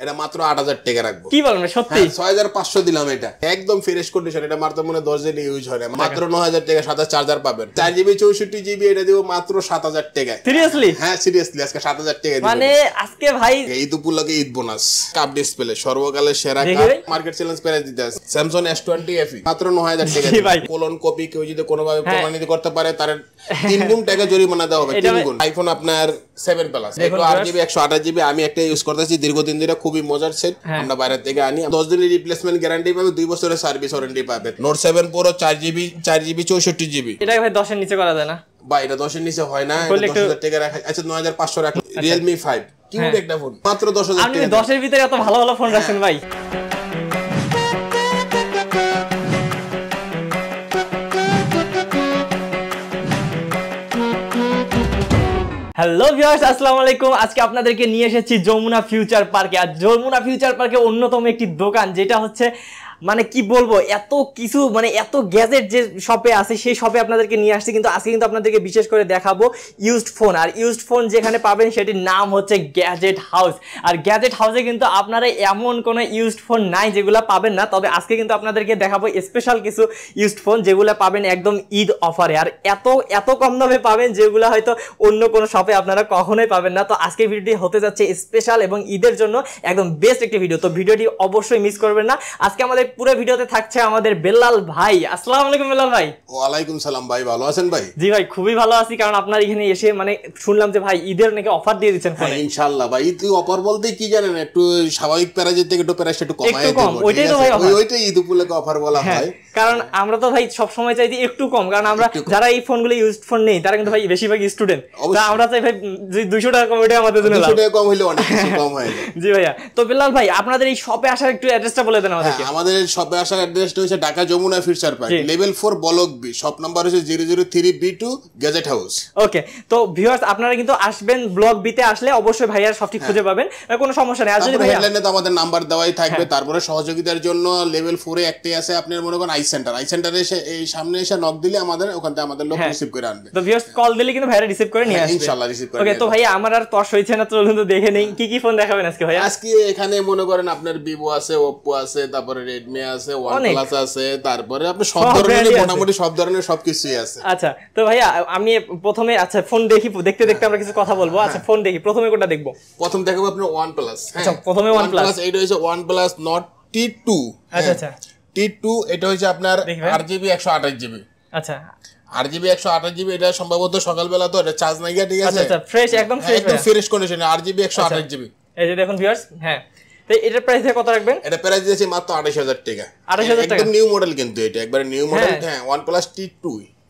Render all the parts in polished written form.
এটা মাত্র 8000 টাকা রাখবো। কি বলেন সত্যি? 6500 দিলাম এটা, একদম ফ্রেশ কন্ডিশন। এটা মাত্র মনে 10 দিন ইউজ হয় না, মাত্র 9000 টাকা সাথে চার্জার পাবেন। 4GB 64GB এটা দিব মাত্র 7000 টাকা। সিরিয়াসলি? হ্যাঁ সিরিয়াসলি, আজকে 7000 টাকা দিব। মানে আজকে ভাই ঈদ উপলক্ষে ঈদ বোনাস কাপ ডিসপ্লে সর্বকালের সেরা কাপ, মার্কেট চ্যালেঞ্জ প্রাইস দিতে আছে। Samsung S20 FE মাত্র 9000 টাকা। কোলন কপি কেউ যদি কোনোভাবে প্রমাণিত করতে পারে তার 3 গুণ টাকা জরিমানা দেওয়া হবে, 3 গুণ। আইফোন আপনার 7 প্লাস 8GB 128GB আমি একটা ইউজ করতেছি দীর্ঘদিন ধরে, খুবই মজার সেট। আমরা বাইরে থেকে আনি, 10 দিনের রিপ্লেসমেন্ট গ্যারান্টি পাবে, 2 বছরের সার্ভিস ওয়ারেন্টি পাবে। Note 7 Pro 4GB 64GB। এটা ভাই 10 এর নিচে করা যায় না ভাই? এটা 10 এর নিচে হয় না, 10000 টাকা রাখা। আচ্ছা 9500 রাখো। Realme 5 কিউট একটা ফোন, মাত্র 10000 টাকা। আপনি 10 এর ভিতরে এত ভালো ভালো ফোন রাখছেন ভাই। হ্যালো ভিউয়ার্স, আসসালামু আলাইকুম। আজকে আপনাদেরকে নিয়ে এসেছি যমুনা ফিউচার পার্কে। আর যমুনা ফিউচার পার্কে অন্যতম একটি দোকান, যেটা হচ্ছে মানে কি বলবো, এত কিছু মানে এত গ্যাজেট যে শপে আছে সেই শপে আপনাদেরকে নিয়ে আসছি। কিন্তু আজকে কিন্তু আপনাদেরকে বিশেষ করে দেখাবো ইউজড ফোন। আর ইউজড ফোন যেখানে পাবেন সেটির নাম হচ্ছে গ্যাজেট হাউস। আর গ্যাজেট হাউসে কিন্তু আপনারা এমন কোনো ইউজড ফোন নাই যেগুলো পাবেন না। তবে আজকে কিন্তু আপনাদেরকে দেখাবো স্পেশাল কিছু ইউজড ফোন যেগুলো পাবেন একদম ঈদ অফারে। আর এত কম দামে পাবেন যেগুলো হয়তো অন্য কোনো শপে আপনারা কখনোই পাবেন না। তো আজকের ভিডিওটি হতে যাচ্ছে স্পেশাল এবং ঈদের জন্য একদম বেস্ট একটি ভিডিও। তো ভিডিওটি অবশ্যই মিস করবেন না। আজকে আমাদের পুরো ভিডিওতে থাকছে আমাদের বেলাল ভাই। আসসালামু আলাইকুম বেলাল ভাই। ওয়ালাইকুম সালাম ভাই, ভালো আছেন ভাই? জি ভাই, খুবই ভালো আছি। কারণ আপনার এখানে এসে মানে শুনলাম যে ভাই ঈদের নাকি অফার দিয়ে দিচ্ছেন ফোনে। ইনশাআল্লাহ ভাই, ঈদ অফার বলতে কি জানেন, একটু স্বাভাবিক প্রাইজের থেকে একটু প্রাইস একটু কমায় দেব। ওইটাই তো ভাই অফার, ওইটাই ঈদ উপলক্ষে অফার বলা হয়। কারণ আমরা তো ভাই সব সময় চাই যে একটু কম, কারণ আমরা যারা এই ফোনগুলো ইউজড ফোন নেই তারা কিন্তু ভাই বেশিরভাগ স্টুডেন্ট। আমরা চাই ভাই 200 টাকা কম, ওইটা আমাদের জন্য লাভ। 200 টাকা কম হলে অনেক কিছু কম হয়ে যায়। জি ভাইয়া। তো বেলাল ভাই, আপনাদের এই শপে আসার একটু অ্যাড্রেসটা বলে দেন আমাদেরকে। আমাদের শপে আসার অ্যাড্রেসটা হচ্ছে Dhaka Jamuna future park, level 4 block B, shop number হচ্ছে 003B2 গ্যাজেট হাউস। ওকে, তো ভিউয়ার্স আপনারা কিন্তু আসবেন ব্লক বি তে। আসলে অবশ্যই ভাইয়ার সবটি খুঁজে পাবেন, কোনো সমস্যা নেই। আর যদি ভাইয়া হেডলাইনে তো আমাদের নাম্বার দেওয়াই থাকবে। তারপরে সহযোগিতার জন্য লেভেল 4 এ একটাই আছে, আপনার মনে করেন আই সেন্টারে এসে এই সামনে এসে নক দিলে আমাদের ওখান থেকে আমাদের লোক রিসিভ করে আনবে। তো ভিউয়ার্স কল দিলে কিন্তু ভাইয়া রিসিভ করে নিয়ে আসবে ইনশাআল্লাহ রিসিভ করে। ওকে, তো ভাইয়া আমার আর তর্স হইছে না, চলুন তো দেখে নেই কি কি ফোন দেখাবেন আজকে ভাইয়া। আজকে এখানে মনে করেন আপনার Vivo আছে, Oppo আছে, তারপরে Redmi আছে, OnePlus আছে, তারপরে আপনি সব ধরনের মোটামুটি সব ধরনের সবকিছুই আছে। আচ্ছা, তো ভাইয়া আমি প্রথমে ফোন দেখতে দেখতে আমরা কিছু কথা বলবো। আচ্ছা, ফোন দেখি, প্রথমে কোনটা দেখবো? প্রথম দেখাবো আপনার OnePlus। আচ্ছা, প্রথমে OnePlus। এইটা হচ্ছে OnePlus Nord T2। আচ্ছা, T2 এটা হচ্ছে আপনার 8GB 128GB। আচ্ছা, 8GB 128GB। এটা সম্ভবত সকালবেলা তো এটা চার্জ নাই গিয়া, ঠিক আছে? আচ্ছা, ফ্রেশ, একদম ফ্রেশ কন্ডিশনে 8GB 128GB। এই যে দেখুন ভিউয়ার্স, হ্যাঁ। তো এটার প্রাইস কত রাখবেন? এটা প্রাইস দিয়েছি মাত্র 28000 টাকা। 28000 টাকা, একদম নিউ মডেল, কিন্তু এটা একবারে নিউ মডেল। হ্যাঁ, OnePlus T2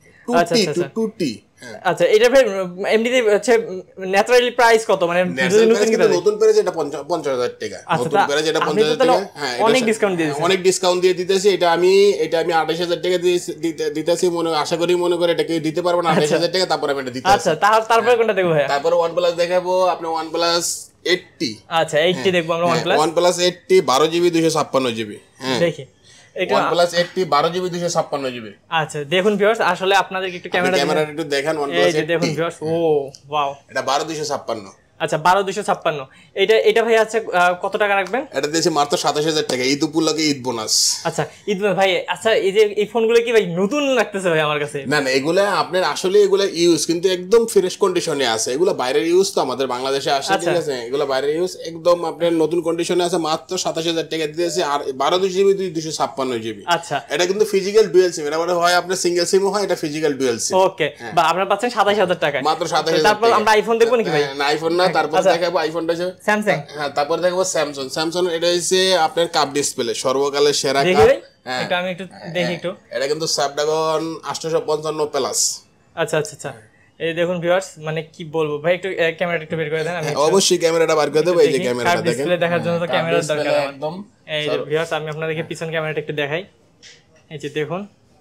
2T। আচ্ছা, এটা ভাই এমনিতে হচ্ছে ন্যাচারালি প্রাইস কত, মানে নতুন প্রাইস এটা 50000 টাকা। নতুন প্রাইস এটা 50000 টাকা। হ্যাঁ, অনেক ডিসকাউন্ট দিয়েছে, অনেক ডিসকাউন্ট দিয়ে দিতেছি। এটা আমি 28000 টাকা দিতেছি, আশা করি মনে করে এটা কেউ দিতে পারবে না 28000 টাকা। তারপর আমি এটা দিতেছি। আচ্ছা, তারপরে কোনটা দেখবো ভাই? তারপর OnePlus দেখাবো আপনি OnePlus 80। আচ্ছা, 80 দেখবো আমরা। OnePlus 80 12GB 256GB। হ্যাঁ, দেখি এটা OnePlus 80 12GB 256GB। আচ্ছা, দেখুন ভিউয়ার্স, আসলে আপনাদেরকে একটু ক্যামেরাটা একটু দেখান। OnePlus 80 দেখুন ভিউয়ার্স, ও ওয়াও, এটা 12256। আচ্ছা, 12256। এটা ভাই আছে কত টাকা রাখবেন? এটা দিয়েছে মাত্র 27000 টাকা, ঈদ উপলক্ষে ঈদ বোনাস। আচ্ছা, ঈদ ভাই। আচ্ছা, এই যে এই ফোনগুলো কি ভাই নতুন লাগতেছে ভাই আমার কাছে? না, এগুলা আপনার আসলে এগুলা ইউজ কিন্তু একদম ফ্রেশ কন্ডিশনে আছে। এগুলা বাইরের ইউজ তো আমাদের বাংলাদেশে আসে, ঠিক আছে? এগুলা বাইরের ইউজ একদম আপনার নতুন কন্ডিশনে আছে, মাত্র 27000 টাকা দিয়েছে। আর 12GB 256GB। আচ্ছা, এটা কিন্তু ফিজিক্যাল ডুয়াল সিম। এটা মানে হয় আপনার সিঙ্গেল সিমও হয়, এটা ফিজিক্যাল ডুয়াল সিম। ওকে, বা আপনারা পাচ্ছেন 27000 টাকা, মাত্র 27000। তারপর আমরা আইফোন দেখবো নাকি ভাই? না, আইফোন না। তারপর দেখাবো আইফোনটা হচ্ছে স্যামসাং। হ্যাঁ, তারপর দেখাবো স্যামসাং। এটা হচ্ছে আপনার কাপ ডিসপ্লে সর্বকালের সেরা কাপ। এটা আমি একটু দেখি একটু। এটা কিন্তু স্ন্যাপড্রাগন 855 প্লাস। আচ্ছা, এই দেখুন ভিউয়ার্স, মানে কি বলবো ভাই, একটু ক্যামেরাটা একটু বের করে দেন। আমি অবশ্যই ক্যামেরাটা বার করে দেব। এই যে ক্যামেরাটা দেখেন, ডিসপ্লে দেখার জন্য তো ক্যামেরার দরকার একদম। এই যে ভিউয়ার্স, আমি আপনাদেরকে পিছন ক্যামেরাটা একটু দেখাই। এই যে দেখুন,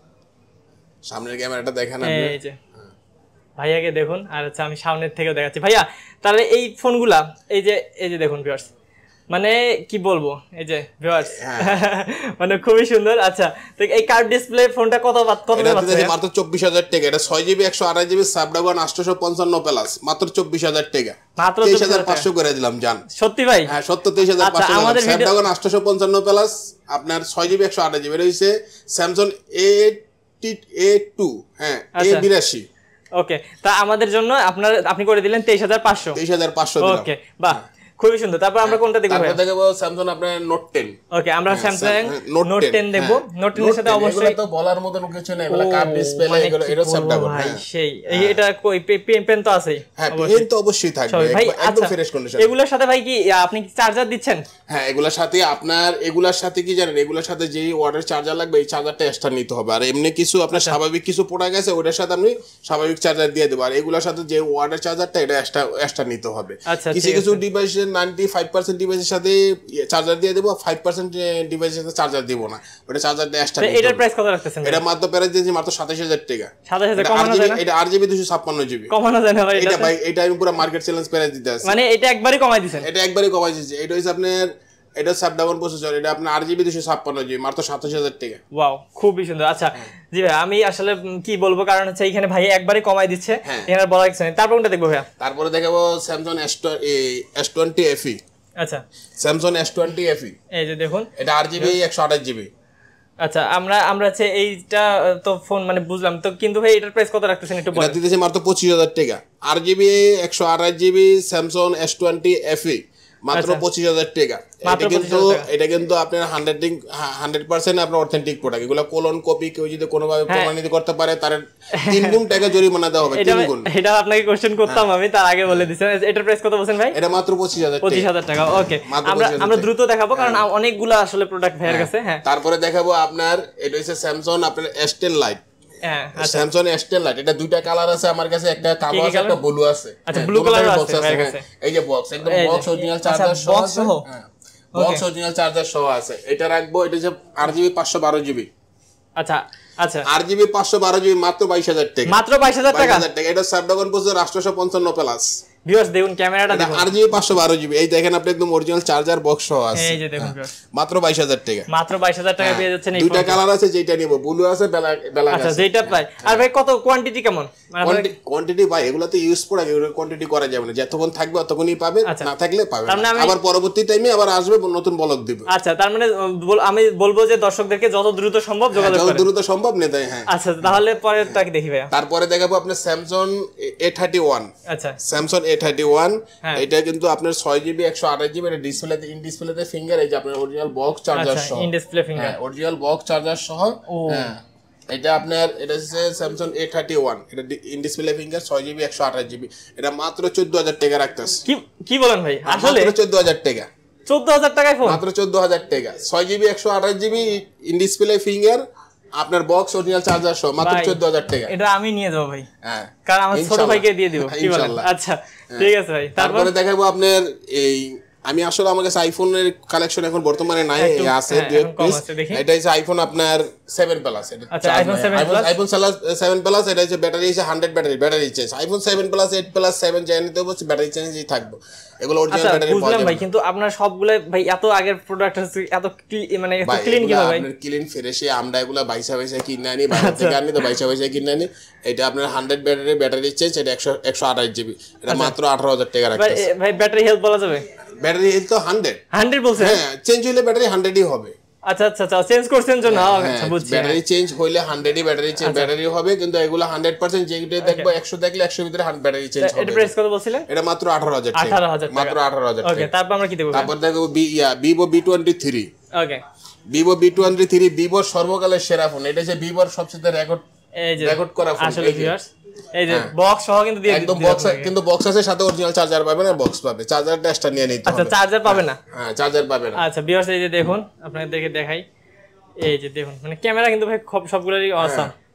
সামনের ক্যামেরাটা দেখেন আপনি। এই যে ভাইয়াকে দেখুন। আর আচ্ছা, আমি সামনের থেকেও দেখাচ্ছি ভাইয়া। তাহলে এই ফোনগুলা এই যে দেখুন ভিউয়ার্স, মানে কি বলবো এই যে ভিউয়ার্স মানে খুবই সুন্দর। আচ্ছা তো এই কার্ভ ডিসপ্লে ফোনটা কত পাচ্ছে? মাত্র 24000 টাকা। এটা 6GB 128GB স্ন্যাপড্রাগন 855 প্লাস, মাত্র 24000 টাকা, মাত্র 23500 করে দিলাম জান। সত্যি ভাই? হ্যাঁ সত্য 23500। আমাদের স্ন্যাপড্রাগন 855 প্লাস আপনার 6GB 128GB এটা হইছে স্যামসাং A2 হ্যাঁ A82। ওকে তা আমাদের জন্য আপনি করে দিলেন 23500 দিলাম। ওকে বাহ খুবই সুন্দর। তারপর আমরা কোনটা দেখব? তারপর দেখব স্যামসাং আপনার নোট 10। ওকে আমরা স্যামসাং নোট 10 দেখব। নোট 10 এর সাথে অবশ্যই এগুলো তো বলার মতো কিছু নেই, এগুলো কার্ভ ডিসপ্লে, এগুলো এর স্ন্যাপড্রাগন হ্যাঁ সেই এটা কই পেন তো আছে? হ্যাঁ পেন তো অবশ্যই থাকবে একদম ফ্রেশ কন্ডিশন। এগুলোর সাথে ভাই কি আপনি কি চার্জার দিচ্ছেন? হ্যাঁ এগুলোর সাথে আপনার এগুলোর সাথে কি জানেন, এগুলোর সাথে যেই ওয়াটার চার্জার লাগবে এই চার্জারটা এক্সট্রা নিতে হবে। আর এমনি কিছু আপনার স্বাভাবিক কিছু প্রোডাক্ট আছে ওটার সাথে আপনি স্বাভাবিক চার্জার দিয়ে দেব। আর এগুলোর সাথে যে ওয়াটার চার্জারটা এটা এক্সট্রা নিতে হবে। কিছু কিছু ডিভাইসে 95% ডিভাইসের সাথে চার্জার দিয়ে দেব, 5% ডিভাইসের সাথে চার্জার দেব না, ওটা চার্জারটা এক্সট্রা নিতে হবে। এটার প্রাইস কত রাখতেছেন? এটা মাত্র প্রাইস দিয়েছি মাত্র 27000 টাকা। 27000 কমানো যায় না? এটা 8GB 256GB কমানো যায় না ভাই? এটা ভাই এটা আমি পুরো মার্কেট চ্যালেঞ্জ প্রাইস দিতে আছি। মানে এটা একবারই কমাই দিবেন? এটা একবারই কমাই দিয়েছি। এটা হইছে আপনার এটা স্ন্যাপড্রাগন প্রসেসর, এটা আপনার 8GB 256GB মাত্র 27000 টাকা। ওয়াও খুবই সুন্দর। আচ্ছা জি ভাই আমি আসলে কি বলবো, কারণ হচ্ছে এইখানে ভাই একবারই কমাই দিচ্ছে, এখানে বলার কিছু নেই। তারপর কোনটা দেখবো ভাই? তারপরে দেখাবো স্যামসাং S20 FE। আচ্ছা স্যামসাং S20 FE এই যে দেখুন এটা 8GB 128GB। আচ্ছা আমরা হচ্ছে এইটা তো ফোন মানে বুঝলাম তো, কিন্তু ভাই এটার প্রাইস কত রাখতেছেন একটু বলেন? এটা দিতেছে মাত্র 25000 টাকা। 8GB 128GB Samsung S20 FE মাত্র 25000 টাকা। এটা কিন্তু আপনার 100% আপনার অথেন্টিক প্রোডাক্ট। এগুলো কোলন কপি কেউ যদি কোনোভাবে প্রমাণিত করতে পারে তার 3 গুণ টাকা জরিমানা দেওয়া হবে। 3 গুণ। এটা আপনাকে কোশ্চেন করতাম আমি, তার আগে বলে দিছেন। এটার প্রাইস কত বলছেন ভাই? এটা মাত্র 25000 টাকা। ওকে আমরা দ্রুত দেখাবো কারণ অনেকগুলো আসলে প্রোডাক্ট ভাইয়ের কাছে। হ্যাঁ তারপরে দেখাবো আপনার এটা হচ্ছে স্যামসাং আপনার S10 Lite। Samsung S10 Lite এটা দুইটা কালার আছে আমার কাছে, একটা কালো আছে একটা ব্লু আছে। আচ্ছা ব্লু কালার আছে ভাইয়ের কাছে। এই যে বক্স একদম বক্স অরিজিনাল চার্জার সহ আছে। বক্স অরিজিনাল চার্জার সহ আছে। এটা রাখবো, এটা হচ্ছে 8GB 512GB। আচ্ছা 8GB 512GB মাত্র 22000 টাকা। মাত্র 22000 টাকা। এটা স্ন্যাপড্রাগন প্রসেসর 855 প্লাস। ভিউয়ার্স দেখুন ক্যামেরাটা দেখুন 8GB 512GB এই দেখেন আপনি একদম অরিজিনাল চার্জার বক্স সহ আছে। এই যে দেখুন ভিউয়ার্স মাত্র 22000 টাকা। মাত্র 22000 টাকা পেয়ে যাচ্ছেন। এই দুইটা কালার আছে, যেটা নিব ব্লু আছে ব্ল্যাক আছে। আচ্ছা যেটা পাই। আর ভাই কত কোয়ান্টিটি কেমন? মানে কোয়ান্টিটি ভাই এগুলা তো ইউজ প্রোডাক্ট, এগুলো কোয়ান্টিটি করা যাবে না, যতক্ষণ থাকবে ততক্ষণই পাবে, না থাকলে পাবে না। আবার পরবর্তী টাইমে আবার আসবে নতুন ব্লগ দিব। আচ্ছা তার মানে আমি বলবো যে দর্শকদেরকে যত দ্রুত সম্ভব যোগাযোগ করুন। যত দ্রুত সম্ভব নিতে। হ্যাঁ আচ্ছা তাহলে পরেরটাকে দেখি ভাই। তারপরে দেখাবো আপনার স্যামসাং A31। আচ্ছা স্যামসাং A31 এটা কিন্তু আপনার 6GB 128GB এটা ডিসপ্লেতে ইন ডিসপ্লেতে ফিঙ্গার, এই যে আপনার অরিজিনাল বক্স চার্জার সহ। In display finger original box charger সহ। হ্যাঁ এটা আপনার এটা হচ্ছে স্যামসাং A31 এটা in display finger 6GB 128GB এটা মাত্র 14000 টাকা রাখতেছে। কি বলেন ভাই? আসলে মাত্র 14000 টাকা। 14000 টাকায় ফোন? মাত্র 14000 টাকা। 6GB 128GB in display finger আপনার বক্স অরিজিনাল চার্জার সহ মাত্র 14000 টাকা। এটা আমি নিয়ে যাব ভাই। হ্যাঁ কারণ আমার ছোট ভাইকে দিয়ে দিব। কি বলেন? আচ্ছা ঠিক আছে ভাই। তারপরে দেখাবো আপনার এই আমি আসলে আমার কাছে আইফোনের কালেকশন এখন বর্তমানে নাই, আছে এটা হচ্ছে আইফোন আপনার 7 প্লাস। আচ্ছা আইফোন 7 প্লাস এটা হচ্ছে ব্যাটারি হচ্ছে 100 battery change. IPhone 7 plus 8 plus 7 জানি তো হচ্ছে ব্যাটারি চেঞ্জই থাকবে, এগুলো অরিজিনাল ব্যাটারি পাওয়া যাবে। ভাই কিন্তু আপনার সবগুলো ভাই এত আগের প্রোডাক্ট আছে, এত মানে এত ক্লিন কি ভাই? আপনার ক্লিন ফ্রেশে আমরা এগুলো বাইসা কিনে আনি, বাইরে থেকে আনি তো বাইসা কিনে আনি। এটা আপনার 100 ব্যাটারি চেঞ্জ, এটা 128GB এটা মাত্র 18000 টাকা রাখতেছে। ভাই ব্যাটারি হেলথ বলা যাবে? ব্যাটারি হেলথ তো 100 বলছেন? হ্যাঁ চেঞ্জ হইলে ব্যাটারি 100ই হবে। আচ্ছা চেঞ্জ করছেন জন্য আচ্ছা বুঝছি। ব্যাটারি চেঞ্জ হইলে 100ই ব্যাটারি হবে, কিন্তু এগুলো 100% যেটা দেখবো 100 দেখলে 100 ভিতরে ব্যাটারি চেঞ্জ হবে। এটা প্রাইস কত বলছিলেন? এটা মাত্র 18000 টাকা। 18000 টাকা মাত্র 18000 টাকা। ওকে তারপর আমরা কি দেব? তারপর দেখো Vivo B23। ওকে Vivo B23 ভিভোর সর্বকালের সেরা ফোন। এটা হচ্ছে ভিভোর সবচেয়ে রেকর্ড করা ফোন। আসলে ভিউয়ার্স এই যে বক্স সহ কিন্তু দিয়ে একদম বক্স, কিন্তু বক্স আছে সাথে অরিজিনাল চার্জার পাবে না, বক্স পাবে, চার্জারটা এক্সট্রা নিয়ে নিতে হবে। আচ্ছা চার্জার পাবে না? হ্যাঁ চার্জার পাবে না। আচ্ছা ভিউয়ার্স এই যে দেখুন আপনাদেরকে দেখাই, এই যে দেখুন মানে ক্যামেরা কিন্তু ভাই সবগুলোরই অসাম,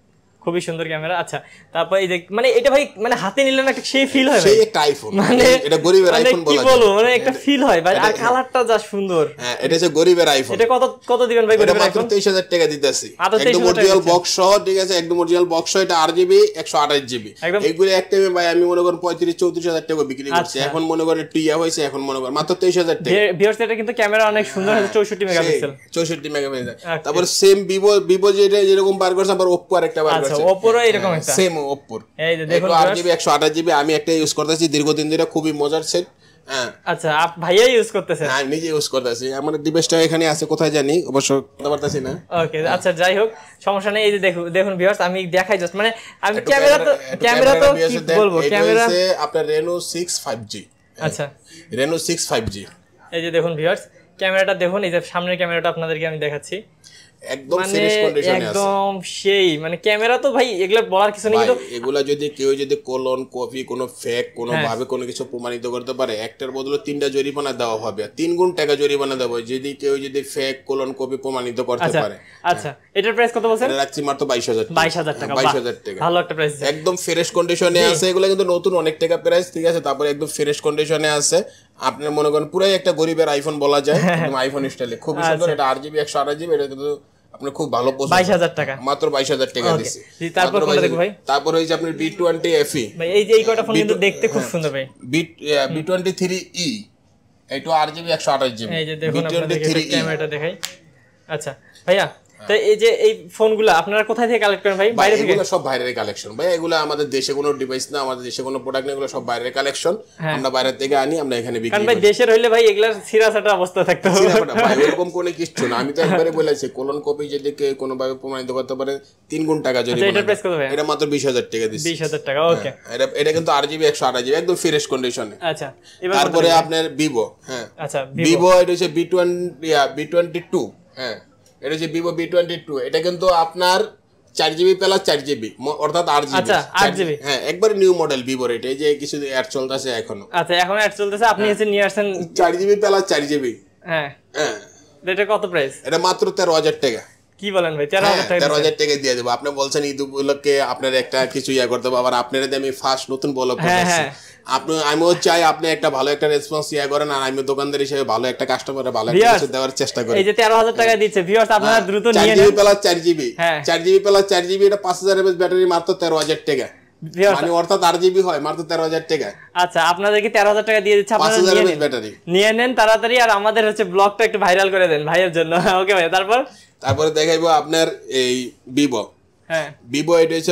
খুবই সুন্দর ক্যামেরা। আচ্ছা তারপর এই যে মানে এটা ভাই মানে হাতে নিলে না একটা সেই ফিল হয়, সেই একটা আইফোন, মানে এটা গরিবের আইফোন বলা যায়, কি বলবো মানে একটা ফিল হয় ভাই। আর কালারটা যা সুন্দর, হ্যাঁ এটা হচ্ছে গরিবের আইফোন। এটা কত দিবেন ভাই গরিবের আইফোন? 23000 টাকা দিতেছি, একদম অরিজিনাল বক্স সহ, ঠিক আছে, একদম অরিজিনাল বক্স সহ। এটা 8GB 128GB, এইগুলো এক টাইমে ভাই আমি মনে করেন 35-34 টাকা বিক্রি করছি। এখন মনে করেন টিয়া হইছে, এখন মনে করেন মাত্র 23000 টাকা। ভিউয়ার্স এটা কিন্তু ক্যামেরা অনেক সুন্দর, 64 মেগাপিক্সেল, 64 মেগাপিক্সেল। তারপর সেম ভিভো যেরকম বার করছে, আবার ওপ্পো আরেকটা বার করছে। আচ্ছা ওপ্পোরও এরকম একটা সেম ওপ্পোর, এই যে দেখুন 8GB 128GB। আমি একটা ইউজ করতেছি দীর্ঘদিন ধরে, খুবই মজার সেট। আচ্ছা ভাইয়া ইউজ করতেছেন? আমি নিজে ইউজ করতেছি, আমার ডিভাইসটা এখানে আছে, কোথায় জানি অবশ্য বলতে পারতাছি না। ওকে আচ্ছা যাই হোক সমস্যা নেই। এই যে দেখুন ভিউয়ার্স আমি দেখাই জাস্ট, মানে আমি ক্যামেরা তো কি বলবো, ক্যামেরা হচ্ছে আপনার Reno 6 5G। আচ্ছা Reno 6 5G, এই যে দেখুন ভিউয়ার্স ক্যামেরাটা দেখুন, এই যে সামনের ক্যামেরাটা আপনাদেরকে আমি দেখাচ্ছি, একদম ফ্রেশ কন্ডিশনে আছে, একদম সেই মানে ক্যামেরা তো ভাই এগুলা বলার কিছু নেই। কিন্তু এগুলা যদি কেউ যদি কোলন কপি কোনো ফেক কোনো ভাবে কোনো কিছু প্রমাণিত করতে পারে, একটার বদলে 3টা জরিমানা দেওয়া হবে, 3 গুণ টাকা জরিমানা দেওয়া হবে যদি কেউ যদি ফেক কোলন কপি প্রমাণিত করতে পারে। আচ্ছা এটার প্রাইস কত বলছেন? এটা রাখছি মাত্র 22000 টাকা। 22000 টাকা, ভালো একটা প্রাইস, একদম ফ্রেশ কন্ডিশনে আছে। এগুলা কিন্তু নতুন অনেক টাকা প্রাইস, ঠিক আছে। তারপরে একদম ফ্রেশ কন্ডিশনে আছে, আপনার মনে করেন পুরাই একটা গরিবের আইফোন বলা যায়, একদম আইফোন স্টাইলে খুব সুন্দর। এটা 8GB 128GB, এটা কিন্তু আপনি খুব ভালো পছন্দ। 22000 টাকা, মাত্র 22000 টাকা দিছি। তারপর কোনটা দেখো ভাই? তারপর হইছে আপনার B20 FE ভাই, এই যে এই কয়টা ফোন কিন্তু দেখতে খুব সুন্দর ভাই। B23E, এইটা 8GB 128GB। এই যে দেখুন আপনাদের ক্যামেরাটা দেখাই। আচ্ছা ভাইয়া, তো এই যে এই ফোনগুলো আপনারা কোথায় থেকে কালেক্ট করেন ভাই? বাইরে থেকে? এগুলো সব বাইরের কালেকশন ভাই, এগুলো আমাদের দেশে কোনো ডিভাইস না, আমাদের দেশে কোনো প্রোডাক্ট না, এগুলো সব বাইরের কালেকশন। আমরা বাইরে থেকে আনি, আমরা এখানে বিক্রি করি। কারণ ভাই দেশের হইলে ভাই এগুলার সিরাসাটা অবস্থা থাকতো ভাই, এরকম কোনো কিছু না। আমি তো একবারে বলেছি কোলন কপি যদি কেউ কোনো ভাবে প্রমাণিত করতে পারে 3 গুণ টাকা জরিমানা। এটা প্রাইস কত ভাই? এটা মাত্র 20000 টাকা দিছি। 20000 টাকা, ওকে। এটা কিন্তু 8GB 128GB, একদম ফ্রেশ কন্ডিশনে। আচ্ছা তারপরে আপনার ভিভো, হ্যাঁ আচ্ছা ভিভো, এটা হচ্ছে B22, হ্যাঁ এটা হচ্ছে ভিভো B22। এটা কিন্তু আপনার 4GB প্লাস 4GB, অর্থাৎ 8GB। আচ্ছা 8GB, হ্যাঁ একবারে নিউ মডেল ভিভোর। এটা এই যে কিছু অ্যাড চলতেছে এখনো। আচ্ছা এখন অ্যাড চলতেছে, আপনি এসে নিয়ে আসেন 4GB প্লাস 4GB। হ্যাঁ হ্যাঁ, এটা কত প্রাইস? এটা মাত্র 13000 টাকা। কি বলেন ভাই? 13000 টাকা? 13000 টাকা দিয়ে দেবো। আপনি বলছেন ঈদ উপলক্ষে আপনার একটা কিছু করতে হবে, আবার আপনার আমি ফার্স্ট নতুন ব্লগ করতেছি। আমিও চাই আপনি একটা ভালো একটা রেসপন্স করেন, আর আমি দোকানদার হিসেবে ভালো একটা কাস্টমারে ভালো একটা কিছু দেওয়ার চেষ্টা করি। এই যে 13000 টাকা দিচ্ছে ভিউয়ার্স, আপনারা দ্রুত নিয়ে নেন। 4GB plus 4GB, 4GB plus 4GB, এটা 5000 mAh ব্যাটারি, মাত্র 13000 টাকা, মানে অর্থাৎ 8GB হয়, মাত্র 13000 টাকা। আচ্ছা আপনাদেরকে 13000 টাকা দিয়ে দিচ্ছে, আপনারা 5000 mAh ব্যাটারি নিয়ে নেন তাড়াতাড়ি, আর আমাদের হচ্ছে ব্লগটা একটু ভাইরাল করে দেন ভাইয়ের জন্য। ওকে ভাই, তারপরে দেখাইবো আপনার এই ভিভো। হ্যাঁ ভিভো, এটা হচ্ছে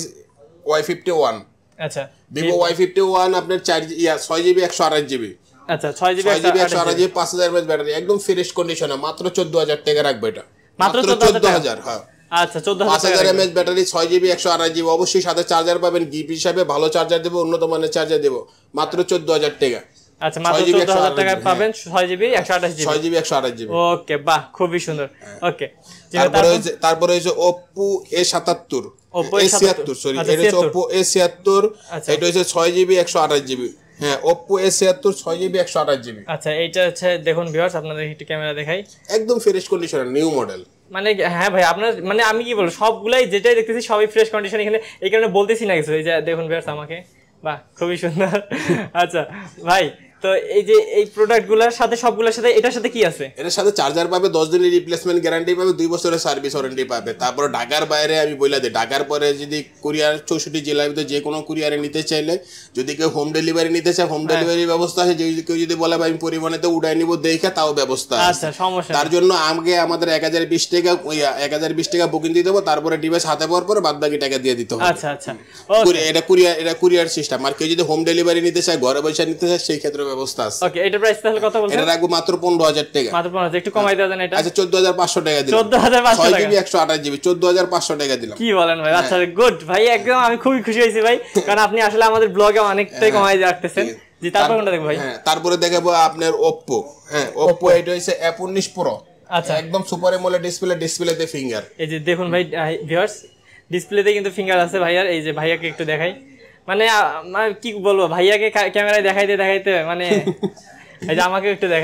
Y51। আচ্ছা ভিভো Y51 আপনার 6GB 128GB। আচ্ছা 6GB 128GB, 5000 mAh ব্যাটারি, একদম ফ্রেশ কন্ডিশনে, মাত্র 14000 টাকা রাখবে। এটা মাত্র 14000। হ্যাঁ আচ্ছা 14000 5000 mAh ব্যাটারি, 6GB 128GB, অবশ্যই সাথে চার্জার পাবেন গিফট হিসাবে, ভালো চার্জার দেব, উন্নত মানের চার্জার দেব, মাত্র 14000 টাকা। আচ্ছা মাত্র 14000 টাকা পাবেন 6GB 128GB। 6GB 128GB, ওকে বাহ, খুবই সুন্দর। ওকে তারপরে হচ্ছে Oppo A77, A76, সরি এটা হচ্ছে Oppo A76। এটা হচ্ছে 6GB 128GB। হ্যাঁ Oppo A76 6GB 128GB। আচ্ছা এইটা হচ্ছে দেখুন ভিউয়ার্স, আপনাদের একটু ক্যামেরা দেখাই, একদম ফ্রেশ কন্ডিশনে, নিউ মডেল। মানে হ্যাঁ ভাই আপনার মানে আমি কি বলবো, সবগুলাই যেটাই দেখতেছি সবই ফ্রেশ কন্ডিশন, এখানে এই কারণে বলতেছি না কিছু। এই যে দেখুন ভিউয়ার্স আমাকে, বাহ খুবই সুন্দর। আচ্ছা ভাই, তো এই যে এই প্রোডাক্টগুলোর সাথে সবগুলোর সাথে এটার সাথে কি আছে? এটার সাথে চার্জার পাবে, 10 দিনের রিপ্লেসমেন্ট গ্যারান্টি পাবে, 2 বছরের সার্ভিস ওয়ারেন্টি পাবে। তারপর ঢাকার বাইরে আমি বলে দিই, ঢাকার পরে যদি কুরিয়ার 64 জেলার ভিতরে যে কোনো কুরিয়ারে নিতে চাইলে, যদি কেউ হোম ডেলিভারি নিতে চায়, হোম ডেলিভারি ব্যবস্থা আছে। কেউ যদি বলে আমি পরিবহনেতে উড়াই নিব দেখে, তাও ব্যবস্থা আছে। আচ্ছা সমস্যা, তার জন্য আগে আমাদের 1020 টাকা 1020 টাকা বুকিং দিতে হবে, তারপরে ডিভাইস হাতে পাওয়ার পরে বাদ বাকি টাকা দিয়ে দিতে হবে। আচ্ছা আচ্ছা, এটা কুরিয়ার সিস্টেম। আর কেউ যদি হোম ডেলিভারি নিতে চায়, ঘরে বসে নিতে চায়, সেই ক্ষেত্রে ব্যবস্থা আছে। ওকে, এটা প্রাইস তাহলে কত বলছেন? এটা রাখবো মাত্র 15000 টাকা। মাত্র 15000, একটু কমাই দেওয়া যায় এটা? আচ্ছা 14500 টাকা দিলাম। 14500 টাকা, 6GB 128GB, 14500 টাকা দিলাম। কি বলেন ভাই? আচ্ছা গুড ভাই, একদম আমি খুবই খুশি হয়েছি ভাই, কারণ আপনি আসলে আমাদের ব্লগে অনেকটাই কমাই রাখতেছেন। জি তারপর কোনটা দেখব ভাই? হ্যাঁ তারপরে দেখাবো আপনার Oppo। হ্যাঁ Oppo, এটা হচ্ছে F19 Pro। আচ্ছা একদম সুপার অ্যামোলেড ডিসপ্লেতে ফিঙ্গার। এই যে দেখুন ভাই ভিউয়ার্স, ডিসপ্লেতে কিন্তু ফিঙ্গার আছে ভাইয়ার। এই যে ভাইয়াকে একটু দেখাই, মানে কি বলবো, ভাইয়াকে ক্যামেরায় দেখাইতে মানে এই যে আমাকে একটু দেখাই।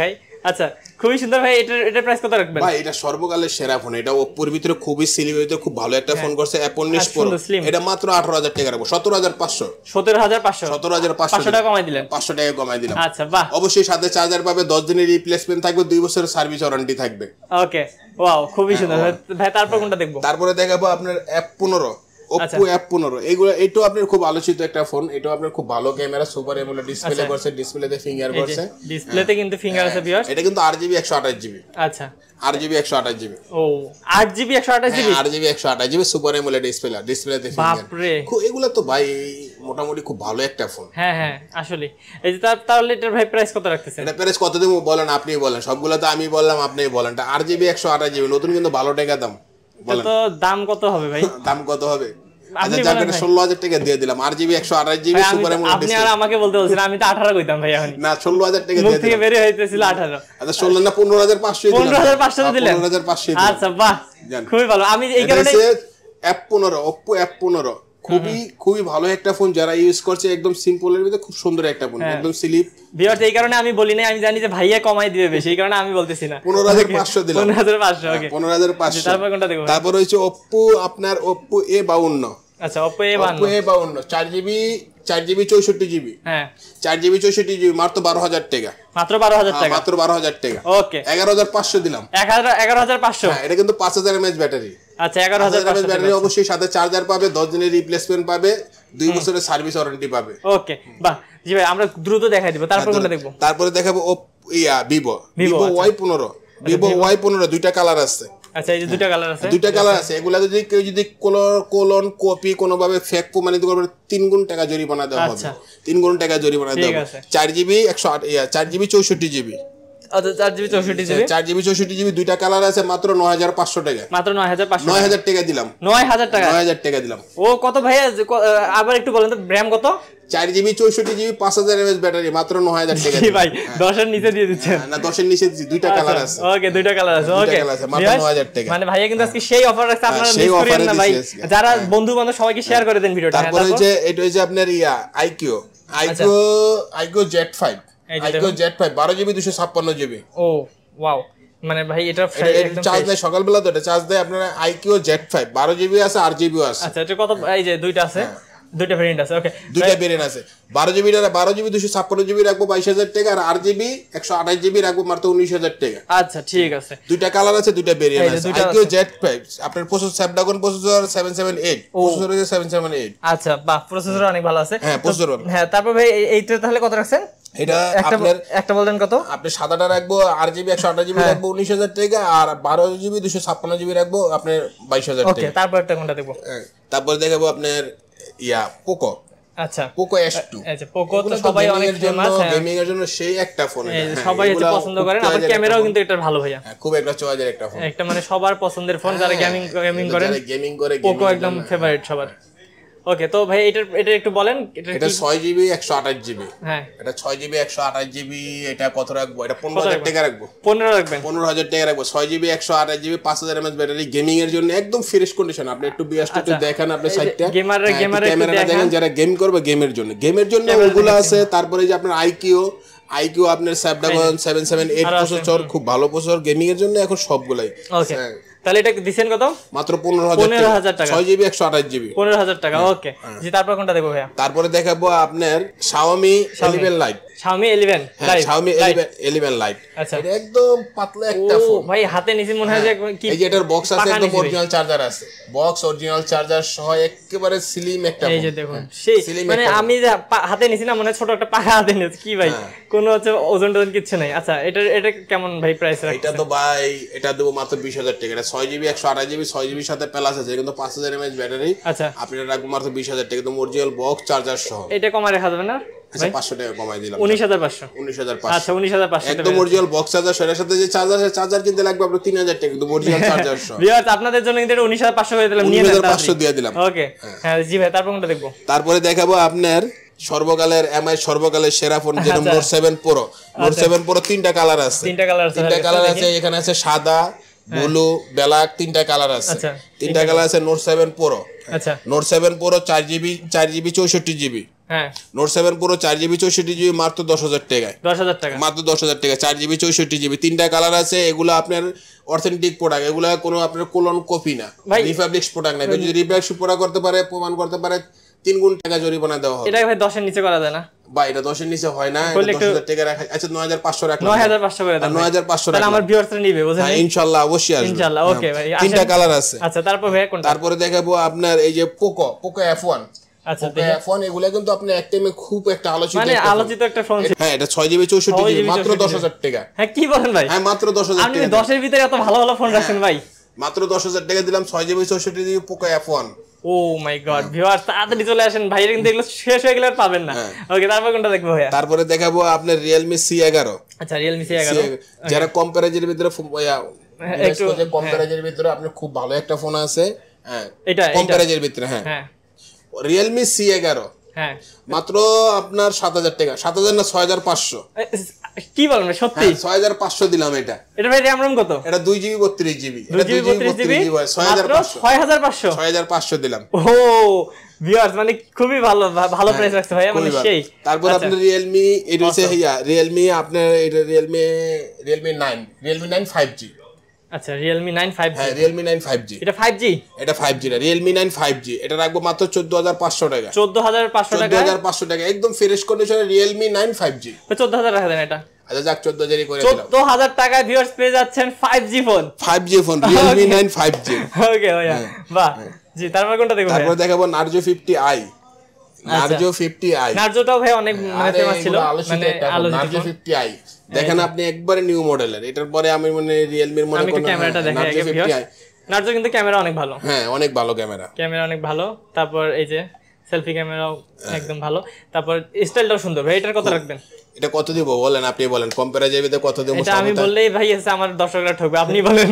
আচ্ছা খুবই সুন্দর ভাই, এটার প্রাইস কত রাখবেন? ভাই এটা সর্বকালের সেরা ফোন, এটা Oppo-র ভিতরে খুবই স্লিম, ভিতরে খুব ভালো একটা ফোন করছে A19 Pro, এটা মাত্র 18000 টাকা রাখবো, 17500 17500 টাকা কমাই দিলেন, 500 টাকা কমাই দিলাম। আচ্ছা বাহ, অবশ্যই সাথে চার্জার পাবে, 10 দিনের রিপ্লেসমেন্ট থাকবে, 2 বছরের সার্ভিস ওয়ারেন্টি থাকবে। ওকে ওয়াও খুবই সুন্দর ভাই। তারপর কোনটা দেখবো? তারপরে দেখাবো আপনার F15, Oppo F15, এইটাও আপনার খুব আলোচিত একটা ফোন, এটাও আপনার খুব ভালো ক্যামেরা, সুপার এমোলেড ডিসপ্লে করছে, ডিসপ্লেতে ফিঙ্গার করছে, ডিসপ্লেতে কিন্তু ফিঙ্গার আছে ভিউয়ার্স। এটা কিন্তু 8GB 128GB। আচ্ছা 8GB 128GB। ও 8GB 128GB, 8GB 128GB super AMOLED ডিসপ্লেতে ফিঙ্গার। বাপরে এগুলা তো ভাই মোটামুটি খুব ভালো একটা ফোন। হ্যাঁ আসলে এই যে তাহলে এটার ভাই প্রাইস কত রাখতেছেন? এটা প্রাইস কত দেবো বলেন, আপনি বলেন, সবগুলো তো আমি বললাম আপনি বলেন। 8GB 128GB নতুন কিন্তু ভালো টাকা দাম, বলেন তো দাম কত হবে ভাই? দাম কত হবে? আচ্ছা যাকে 16000 টাকা দিয়ে দিলাম, 8GB 128GB সুপার এমোলেড আপনি আর আমাকে বলতে বলছেন, আমি তো 18 কইতাম ভাই, এখন না 16000 টাকা দিয়ে দিলাম, মুখ থেকে বের হইতেছিল 18। আচ্ছা 16 না 15500 দিলাম, 15500 দিলেন, 15500। আচ্ছা বাহ খুবই ভালো। আমি এই কারণে F15 Oppo F15 খুবই ভালো একটা ফোন, যারা ইউজ করছে একদম সিম্পলের ভিতরে খুব সুন্দর একটা ফোন, একদম স্লিপ ভিউয়ার্স। এই কারণে আমি বলি না, আমি জানি যে ভাইয়া কমাই দিবে বেশি, এই কারণে আমি বলতেছি না। 15500 দিলাম, 15500। ওকে 15500। তারপর কোনটা দেখব? তারপর হচ্ছে Oppo আপনার Oppo A52। আচ্ছা Oppo A52 4GB 64GB। হ্যাঁ 4GB 64GB মাত্র 12000 টাকা, মাত্র 12000 টাকা, মাত্র 12000 টাকা। ওকে 11500 দিলাম, 11500। হ্যাঁ এটা কিন্তু 5000 mAh ব্যাটারি। আচ্ছা 11500 ব্যাটারি, অবশ্যই সাথে চার্জার পাবে, 10 দিনের রিপ্লেসমেন্ট পাবে, 2 বছরের সার্ভিস ওয়ারেন্টি পাবে। ওকে বাহ জি ভাই, আমরা দ্রুত দেখাই দিব। তারপর কোনটা দেখব? তারপরে দেখাবো Vivo Y15 দুইটা কালার আছে। আচ্ছা এই যে দুইটা কালার আছে, এগুলা যদি কেউ যদি কোলন কপি কোনোভাবে ফেক প্রমাণিত করবে 3 গুণ টাকা জরিমানা দেওয়া হবে। 3 গুণ টাকা জরিমানা দেওয়া হবে। 4GB 64GB। আচ্ছা 4GB 64GB দুইটা কালার আছে, মাত্র 9500 টাকা, মাত্র 9000 টাকা দিলাম, 9000 টাকা দিলাম। ও কত ভাইয়া, আবার একটু বলেন তো, RAM কত? 4GB 64GB 5000 mAh ব্যাটারি, মাত্র 9000 টাকা কি ভাই 10 এর নিচে দিয়ে দিচ্ছেন? না 10 এর নিচে দিচ্ছি, দুইটা কালার আছে। ওকে দুইটা কালার আছে, ওকে মাত্র 9000 টাকা। মানে ভাইয়া কিন্তু আজকে সেই অফার রাখছে, আপনারা মিস করেন না ভাই, যারা বন্ধু বান্ধব সবাইকে শেয়ার করে দেন ভিডিওটা। তারপর হচ্ছে এটা হচ্ছে আপনার iQOO Z5, iQOO Z5 12GB 256GB। ও ওয়াও, মানে ভাই এটা একদম চার্জ দেয় সকালবেলা, তো এটা চার্জ দেয় আপনার iQOO Z5 12GB আছে, 8GB আছে। আচ্ছা এটা কত? এই যে দুইটা আছে, দুইটা ভেরিয়েন্ট আছে। ওকে দুইটা ভেরিয়েন্ট আছে, 12GB 256GB রাখবো 22000 টাকা, আর 8GB 128GB রাখবো মাত্র 19000 টাকা। আচ্ছা ঠিক আছে, দুইটা কালার আছে, দুইটা ভেরিয়েন্ট আছে। iQOO Z5 আপনার প্রসেসর স্ন্যাপড্রাগন প্রসেসর 778, প্রসেসর হচ্ছে 778। আচ্ছা বাহ, প্রসেসর অনেক ভালো আছে। হ্যাঁ প্রসেসর। হ্যাঁ তারপর ভাই এইটা তাহলে কত রাখছেন? এটা আপনার একটা বলেন কত? আপনি সাদাটা রাখবো 8GB 128GB রাখবো 19000 টাকা, আর 12GB 256GB রাখবো আপনার 22000 টাকা। ওকে তারপর একটা কোনটা দেখবো? তারপর দেখাবো আপনার পোকো। আচ্ছা পোকো S2। আচ্ছা পোকো তো সবাই অনেক ফেমাস, গেমিং এর জন্য সেই একটা ফোন, সবাই এটা পছন্দ করেন, আবার ক্যামেরাও কিন্তু এটা ভালো ভাইয়া, খুব একটা চয়েসের একটা ফোন, একটা মানে সবার পছন্দের ফোন, যারা গেমিং করেন, গেমিং করে পোকো একদম ফেভারিট সবার। ওকে তো ভাই এটা একটু বলেন। এটা 6GB 128GB। হ্যাঁ এটা 6GB 128GB, এটা কত রাখবো? এটা 15000 টাকা রাখবো। 15 রাখবেন? 15000 টাকা রাখবো। 6GB 128GB 5000 mAh battery, gaming এর জন্য একদম ফ্রেশ কন্ডিশন। আপনি একটু বিয়াসটা একটু দেখেন, আপনি সাইডটা ক্যামেরা দেখেন, যারা গেম করবে গেমের জন্য ওগুলো আছে। তারপরে যে আপনার iQOO আপনার স্ন্যাপড্রাগন 778 প্রসেসর, খুব ভালো প্রসেসর, গেমিং এর জন্য এখন সবগুলাই। ওকে তাহলে এটা দিবেন কত? মাত্র 15000 টাকা, 6GB 128GB 15000 টাকা। ওকে জি তারপর কোনটা দেখবো ভাইয়া? তারপরে দেখাবো আপনার Xiaomi 11 Lite। Xiaomi 11 Lite, Xiaomi 11 Lite। আচ্ছা এটা একদম পাতলা একটা ফোন ভাই, হাতে নিচে মনে হয় যে কি, এই যে এটার বক্স আছে, একদম অরিজিনাল চার্জার আছে, বক্স অরিজিনাল চার্জার সহ একেবারে স্লিম একটা ফোন। এই যে দেখুন সেই, মানে আমি যে হাতে নিছি না, মনে ছোট একটা পাখা হাতে নিছি কি ভাই, কোনো হচ্ছে ওজন টোজন কিছু নাই। আচ্ছা এটা কেমন ভাই প্রাইস রাখছেন? এটা তো ভাই এটা দেবো মাত্র 20000 টাকা। এটা 6GB 128GB, 6GB সাথে প্লাস আছে, কিন্তু 5000 mAh ব্যাটারি। আচ্ছা আপনি রাখবো মাত্র 20000 টাকা, একদম অরিজিনাল বক্স চার্জার সহ। এটা কমায় রাখা যাবে না? আচ্ছা 500 টাকা কমাই দিলাম, 19500। আচ্ছা 19500 একদম অরিজিনাল বক্স চার্জার, এর সাথে যে চার্জার কিনতে লাগবে আপনার 3000 টাকা, কিন্তু অরিজিনাল চার্জার সহ। ভিউয়ার্স আপনাদের জন্য কিন্তু 19500 করে দিলাম, নিয়ে নেন, 19500 দিয়ে দিলাম। ওকে হ্যাঁ জি ভাই তারপর কোনটা দেখবো? তারপরে দেখাবো আপনার সর্বকালের সেরা ফোন, যেটা নোট 7 প্রো। নোট 7 প্রো তিনটা কালার আছে, এখানে আছে সাদা, ব্লু, ব্ল্যাক, তিনটা কালার আছে। তিনটা কালার আছে নোট 7 প্রো। আচ্ছা নোট 7 প্রো 4GB 64GB, হ্যাঁ নোট 7 প্রো 4GB 64GB মাত্র 10000 টাকায়। 10000 টাকা মাত্র 10000 টাকা 4GB 64GB, তিনটা কালার আছে। এগুলো আপনার অথেন্টিক প্রোডাক্ট, এগুলো কোনো আপনার কোলন কপি না, রিফাবলিশড প্রোডাক্ট না। যদি রিফাবলিশড প্রোডাক্ট করতে পারে, প্রমাণ করতে পারে, 3 গুণ টাকা জরিমানা দেওয়া হবে। এটা ভাই 10 এর নিচে করা যায় না ভাই, এটা 10 এর নিচে হয় না। এটা 10000 টাকা রাখা। আচ্ছা 9500 রাখলাম। 9500 করে দাও। 9500 তাহলে আমার ভিউয়ার্সরা নিবে, বুঝছেন? হ্যাঁ ইনশাআল্লাহ অবশ্যই আসবে। ইনশাআল্লাহ ওকে ভাই। তিনটা কালার আছে। আচ্ছা তারপর ভাই কোনটা? তারপরে দেখাবো আপনার এই যে পোকো F1। আচ্ছা F1 এগুলা কিন্তু আপনি এক টাইমে খুব একটা আলোচিত, মানে আলোচিত একটা ফোন। হ্যাঁ এটা 6GB 64GB মাত্র 10000 টাকা। হ্যাঁ কি বলেন ভাই? হ্যাঁ মাত্র 10000 টাকা। আপনি 10 এর ভিতরে এত ভালো ভালো ফোন রাখছেন ভাই। মাত্র 10000 টাকা দিলাম 6GB 64GB Poco F1। Oh my God viewers, তাড়াতাড়ি চলে আসেন ভাই, কিন্তু এগুলো শেষ হয়ে গেলে আর পাবেন না। ওকে তারপর কোনটা দেখবো ভাইয়া? তারপরে দেখাবো আপনার Realme C11। আচ্ছা Realme C11 যারা কম প্রাইজের ভিতরে একটু কম প্রাইজের ভিতরে আপনার খুব ভালো একটা ফোন আছে। হ্যাঁ এটা কম প্রাইজের ভিতরে। হ্যাঁ হ্যাঁ Realme C11 হ্যাঁ মাত্র আপনার 7000 টাকা। 7000 না 6500। কি বলেন সত্যি? 6500 দিলাম এটা। এটা ভাই RAM কত? এটা 2GB 32GB। এটা 2GB 32GB 6500 6500 দিলাম। ও ভিউয়ার্স, মানে খুবই ভালো ভালো প্রাইস রাখছে ভাই, মানে সেই। তারপর আপনার Realme এটা হচ্ছে Realme আপনার এটা Realme 9 5G। আচ্ছা Realme 9 5G। হ্যাঁ Realme 9 5G। এটা 5G? এটা 5G না, Realme 9 5G। এটা রাখবো মাত্র 14500 টাকা। 14500 টাকা। 14500 টাকা একদম ফ্রেশ কন্ডিশনে Realme 9 5G। 14000 রাখা দেন এটা। আচ্ছা যাক 14000 করে দিলাম। 14000 টাকায় ভিউয়ার্স পেয়ে যাচ্ছেন 5G phone. 5G phone Realme 9 5G। ওকে ভাইয়া বাহ। জি তারপর কোনটা দেখব? তারপর দেখাবো Narzo 50i। Narzo 50i নার্জোটাও ভাই অনেক মানে ফেমাস ছিল, মানে Narzo 50i দেখেন আপনি একবারে নিউ মডেলের। এটার পরে আমি মানে Realme এর মনে কোন ক্যামেরাটা দেখাই আগে ভিউয়ার্স। নার্জো কিন্তু ক্যামেরা অনেক ভালো। হ্যাঁ অনেক ভালো ক্যামেরা অনেক ভালো। তারপর এই যে সেলফি ক্যামেরাও একদম ভালো। তারপর স্টাইলটাও সুন্দর ভাই। এটার কত রাখবেন? এটা কত দিব বলেন, আপনি বলেন। কম্পারেটিভ ভিতরে কত দেব? এটা আমি বললেই ভাই এসে আমার দর্শকরা ঠকবে, আপনি বলেন।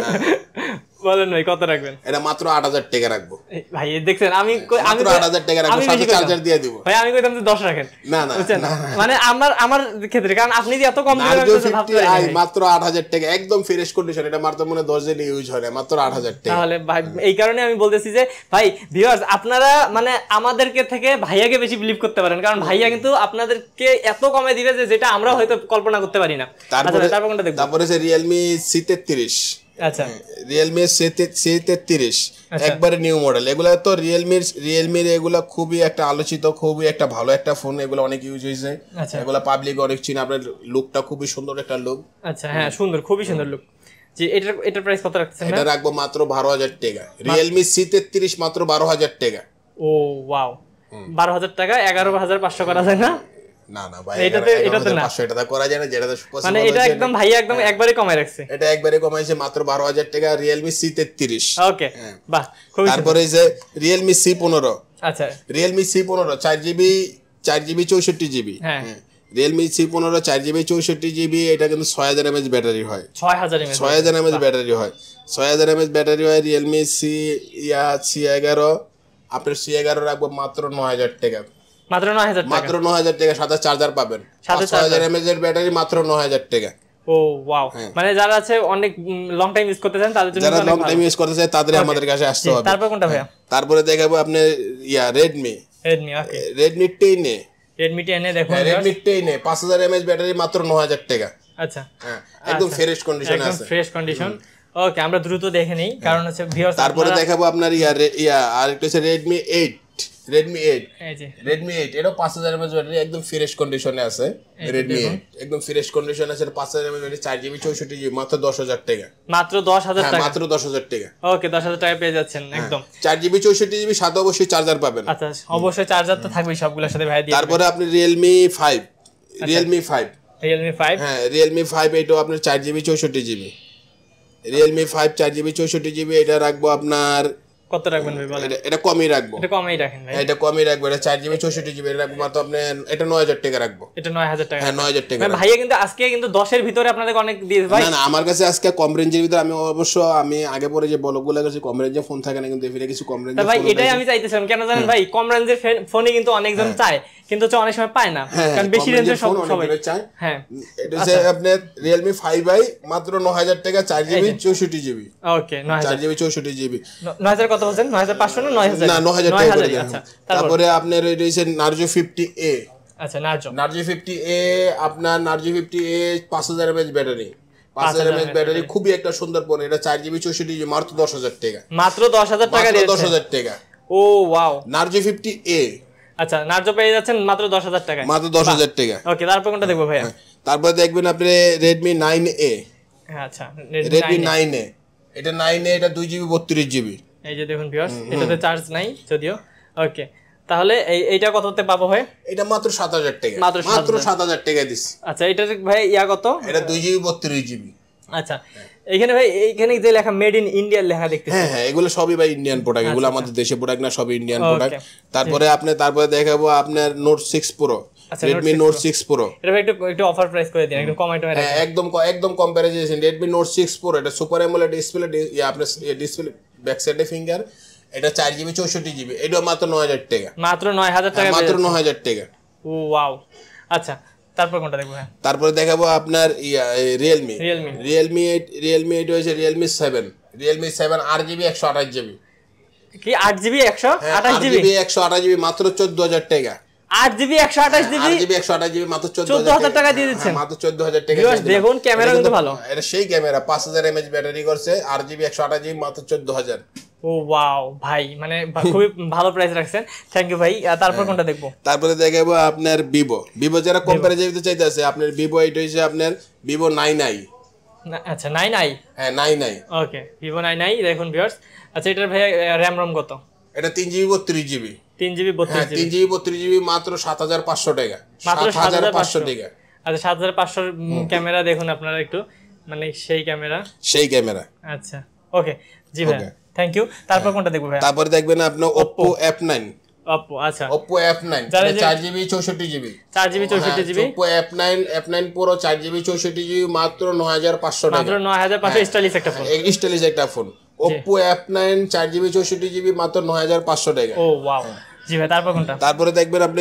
বলেন ভাই কত রাখবেন? এটা মাত্র 8000 টাকা রাখবো ভাই। দেখছেন আমি মাত্র 8000 টাকা রাখবো, সাথে চার্জার দিয়ে দিব ভাই। আমি কইতাম যে 10 রাখেন। না না মানে আমার ক্ষেত্রে, কারণ আপনি যে এত কম দিবেন আমি ভাবতে পারি না। মাত্র 8000 টাকা একদম ফ্রেশ কন্ডিশন। এটা মাত্র মনে 10 দিন ইউজ হয় না, মাত্র 8000 টাকা। তাহলে ভাই এই কারণে আমি বলতেছি যে ভাই ভিউয়ার্স, আপনারা মানে আমাদেরকে থেকে ভাইয়াকে বেশি বিলিভ করতে পারেন, কারণ ভাইয়া কিন্তু আপনাদেরকে এত কমে দিবে যে যেটা আমরা হয়তো কল্পনা করতে পারি না। তারপর কোনটা দেখব? তারপরে যে Realme C33। আচ্ছা Realme C33 একবারে নিউ মডেল। এগুলা তো Realme এগুলা খুবই একটা আলোচিত, খুবই একটা ভালো একটা ফোন। এগুলো অনেক ইউজ হয়েছে, এগুলা পাবলিক অনেক চিনে। আপনার লুকটা খুবই সুন্দর একটা লুক। আচ্ছা হ্যাঁ সুন্দর, খুবই সুন্দর লুক। জি এটার প্রাইস কত রাখছেন? এটা রাখবো মাত্র 12000 টাকা। Realme C33 মাত্র 12000 টাকা। ও ওয়াও 12000 টাকা। 11500 করা যায় না? না না ভাই, এটাতে না 500 টাকা করা যায় না, যেটা মানে এটা একদম ভাই একদম একবারে কমায় রাখছে। এটা একবারে কমাইছে মাত্র 12000 টাকা Realme C33। ওকে বাহ খুবই। তারপরে যে Realme C15। আচ্ছা Realme C15 4GB 64GB। হ্যাঁ Realme C15 4GB 64GB। এটা কিন্তু 6000 mAh ব্যাটারি হয়। 6000 mAh ব্যাটারি হয়। 6000 mAh ব্যাটারি হয় Realme C11। আপনার C11 রাখবো মাত্র 9000 টাকা। মাত্র 9000 টাকা। মাত্র 9000 টাকা, সাথে চার্জার পাবেন। 6000 mAh এর ব্যাটারি মাত্র 9000 টাকা। Oh wow. মানে যারা আছে অনেক লং টাইম ইউজ করতে চান তাদের জন্য, যারা লং টাইম ইউজ করতে চায় তাদের আমাদের কাছে আসতে হবে। তারপর কোনটা ভাইয়া? তারপরে দেখাবো আপনি Redmi ওকে Redmi 10 দেখুন Redmi 10 5000 mAh ব্যাটারি মাত্র 9000 টাকা। আচ্ছা হ্যাঁ একদম ফ্রেশ কন্ডিশনে আছে, একদম ফ্রেশ কন্ডিশন। ওকে আমরা দ্রুত দেখে নেই, কারণ হচ্ছে ভিউয়ার্স। তারপরে দেখাবো আপনার আরেকটা হচ্ছে Redmi 8। Redmi 8 এটাও 5000 mAh ব্যাটারি, একদম ফ্রেশ কন্ডিশনে আছে। Redmi 8 একদম ফ্রেশ কন্ডিশনে আছে। 5000 mAh ব্যাটারি 4GB 64GB মাত্র 10000 টাকা। মাত্র 10000 টাকা। মাত্র 10000 টাকা। ওকে 10000 টাকা পেয়ে যাচ্ছেন একদম। 4GB 64GB সাথে অবশ্যই চার্জার পাবেন। আচ্ছা অবশ্যই চার্জার তো থাকবেই সবগুলোর সাথে ভাই দিয়ে। তারপরে আপনি Realme 5 হ্যাঁ Realme 5 এটাও আপনার 4GB 64GB। Realme 5 4GB 64GB। এটা রাখবো আপনার কত রাখবেন ভাই বলেন? এটা কমই রাখবো। এটা কমই রাখেন ভাই। এটা কমই রাখবো। এটা 4GB 64GB রাখবো মাত্র আপনি। এটা 9000 টাকা রাখবো। এটা 9000 টাকা। হ্যাঁ 9000 টাকা। ভাইয়া কিন্তু আজকে কিন্তু 10 এর ভিতরে আপনাদের অনেক দিয়েছে ভাই। না না আমার কাছে আজকে কম রেঞ্জের ভিতরে আমি অবশ্য আমি আগে পরে যে ব্লগগুলো করেছি কম রেঞ্জের ফোন থাকে না, কিন্তু এফিরে কিছু কম রেঞ্জের ফোন। ভাই এটাই আমি চাইতেছিলাম, কেন জানেন ভাই? কম রেঞ্জের ফোনই কিন্তু অনেকজন চায়, কিন্তু অনেক সময় পায় না, কারণ বেশি রেঞ্জের সব সবাই চায়। হ্যাঁ এটা হচ্ছে আপনার Realme 5i মাত্র 9000 টাকা 4GB 64GB। ওকে 9000 4GB 64GB। 9000 কত কত বলছেন 9500 না 9000 না 9000 টাকা করে দেন আচ্ছা তারপরে আপনার রয়েছে নার্জো 50A আচ্ছা নার্জো 50A আপনার Narzo 50A 5000 mAh battery 5000 mAh battery খুবই একটা সুন্দর ফোন এটা 4GB 64GB মাত্র 10000 টাকা মাত্র 10000 টাকা দিয়ে 10000 টাকা ও ওয়াও নার্জো 50A আচ্ছা নার্জো পেয়ে যাচ্ছেন মাত্র 10000 টাকা মাত্র 10000 টাকা ওকে তারপর কোনটা দেখবো ভাইয়া তারপর দেখবেন আপনি Redmi 9A আচ্ছা Redmi 9A এটা 9A এটা 2GB 32GB এই যে দেখুন ভিউয়ার্স এটাতে চার্জ নাই যদিও ওকে তাহলে এইটা কততে পাবো ভাই এটা মাত্র 7000 টাকা মাত্র 7000 টাকা দিস আচ্ছা এটা ভাই ইয়া কত এটা 2GB 32GB আচ্ছা এইখানে ভাই এইখানে যে লেখা মেড ইন ইন্ডিয়া লেখা দেখতেছি হ্যাঁ এগুলো সবই ভাই ইন্ডিয়ান প্রোডাক্ট এগুলো আমাদের দেশের প্রোডাক্ট না সবই ইন্ডিয়ান প্রোডাক্ট তারপরে দেখাবো আপনার Note 6 Pro Redmi Note 6 Pro এটা ভাই একটু অফার প্রাইস করে দিন একটু কমাইতে হয় একদম কম্পারিজন Redmi Note 6 Pro এটা সুপার অ্যামোলেড ডিসপ্লে আপনার ডিসপ্লে ব্যাক সাইডে ফিঙ্গার এটা 4GB 64GB এটা মাত্র 9000 টাকা মাত্র 9000 টাকা মাত্র 9000 টাকা ও ওয়াও আচ্ছা তারপর কোনটা দেখবো হ্যাঁ তারপর দেখাবো আপনার Realme এটা হচ্ছে Realme 7 8GB 128GB কি 8GB 128GB 128GB মাত্র 14000 টাকা 8GB 128GB মাত্র 14000 টাকা দিয়ে দিচ্ছেন মাত্র 14000 টাকা দেখুন ক্যামেরা কিন্তু ভালো এটা সেই ক্যামেরা 5000 mAh ব্যাটারি করছে 8GB 128GB মাত্র 14000 ও ওয়াও ভাই মানে খুবই ভালো প্রাইস রাখছেন থ্যাংক ইউ ভাই তারপর কোনটা দেখবো তারপরে দেখাবো আপনার Vivo যারা কম্পারিজন দিতে চাইতেছে আপনার Vivo এটা হচ্ছে আপনার Vivo 9i আচ্ছা 9i হ্যাঁ 9i ওকে Vivo 9i দেখুন ভিউয়ার্স আচ্ছা এটার ভাই RAM ROM কত এটা 3GB 32GB 3GB 32GB মাত্র 7500 টাকা মাত্র 7500 টাকা আচ্ছা 7500 ক্যামেরা দেখুন আপনারা একটু মানে সেই ক্যামেরা আচ্ছা ওকে জি ভাই থ্যাংক ইউ তারপর কোনটা দেখবো ভাই তারপর দেখবেন আপনি Oppo F9 আচ্ছা Oppo F9 4GB 64GB Oppo F9 Pro 4GB 64GB মাত্র 9500 টাকা মাত্র 9500 স্টাইলিশ একটা phone Oppo F9 4GB 64GB মাত্র 9500 টাকা ও ওয়াও জি ভাই তারপর কোনটা তারপরে দেখবেন আপনি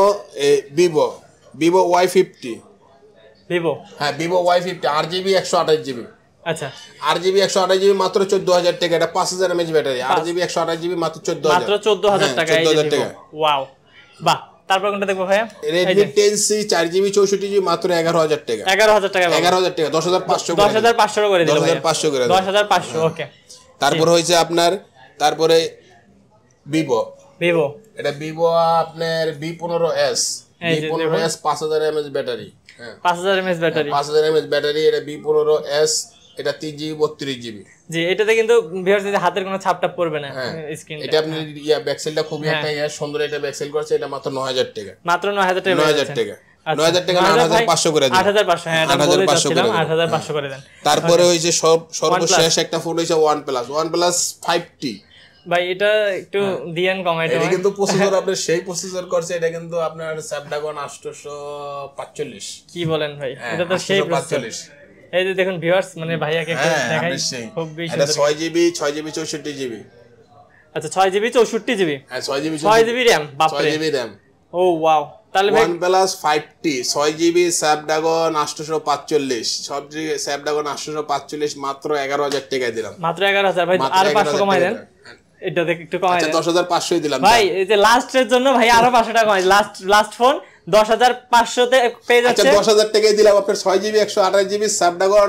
Vivo Y50 হ্যাঁ Vivo Y50 8GB 128GB আচ্ছা 8GB 128GB মাত্র 14000 টাকা এটা 5000 mAh ব্যাটারি 8GB 128GB মাত্র 14000 টাকা ওয়াও বাহ তারপর কোনটা দেখবো ভাইয়া Redmi 10C 4GB 64GB মাত্র 11000 টাকা 11000 টাকা 10500 করে দিলাম 10500 করে 10500 ওকে তারপর হইছে আপনার Vivo এটা Vivo আপনার V15s 5000 mAh battery 5000 mAh battery 5000 mAh battery এটা V15s এটা 3GB 32GB জি এটাতে কিন্তু ভিউয়ার্স হাতের কোনো ছাপটাপ পড়বে না স্ক্রিন এটা আপনি ব্যাকসেলটা খুবই একটা সুন্দর এটা ব্যাকসেল করছে এটা মাত্র 9000 টাকা মাত্র 9000 টাকা 9000 টাকা 9000 টাকা 8500 করে দেন 8500 হ্যাঁ এটা বলে দিলাম 8500 করে দেন তারপরে হইছে সর্বশেষ একটা ফোন হইছে OnePlus 5T ভাই এটা একটু দিয়েন কমাইতে এটা কিন্তু প্রসেসর আপনার সেই প্রসেসর করছে এটা কিন্তু আপনার Snapdragon 845 কি বলেন ভাই এটা তো সেই প্রসেসর এই যে দেখুন ভিউয়ার্স মানে ভাইয়াকে একটু দেখাই খুব বেশি এটা 6GB 64GB আচ্ছা 6GB 64GB হ্যাঁ 6GB RAM বাপ রে 6GB RAM ও ওয়াও তাহলে ভাই OnePlus 5T 6GB Snapdragon 845 সবজি Snapdragon 845 মাত্র 11000 টাকায় দিলাম মাত্র 11000 ভাই আর 500 কমাই দেন এটা দেখে একটু কমাই দেন আচ্ছা 10500 দিলাম ভাই এই যে লাস্টের জন্য ভাই আরো 500 টাকা কমাই লাস্ট ফোন 10500 তে পেয়ে যাচ্ছে আচ্ছা 10000 টাকায় দিলাম আপনার 6GB 128GB Snapdragon